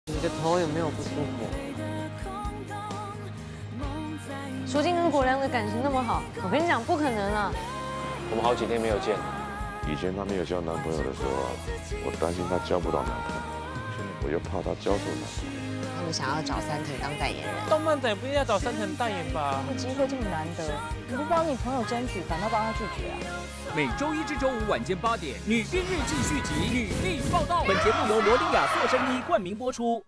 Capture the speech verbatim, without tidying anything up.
你的头有没有不舒服？ 舒静跟国良的感情那么好，我跟你讲不可能啊！ 我们好几天没有见了。 以前她没有交男朋友的时候啊，我担心她交不到男朋友，现在我又怕她交出男朋友。 他们想要找三藤当代言人， 动漫展不一定要找三藤代言吧？ 这机会这么难得，你不帮你朋友争取，反倒帮他拒绝啊？ 每周一至周五晚间八点，《女兵日记》续集《女力报道》。本节目由罗丽亚塑身衣冠名播出。